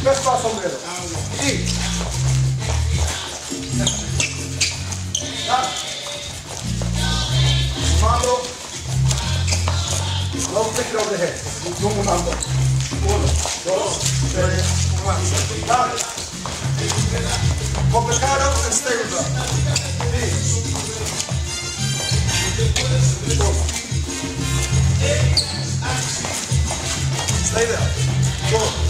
Let's go sombrero. Y. Mando. No flick it over the head. Un mando. 1, 2, 3, 4. Dale. Complicado and stay with that. Stay there. Go.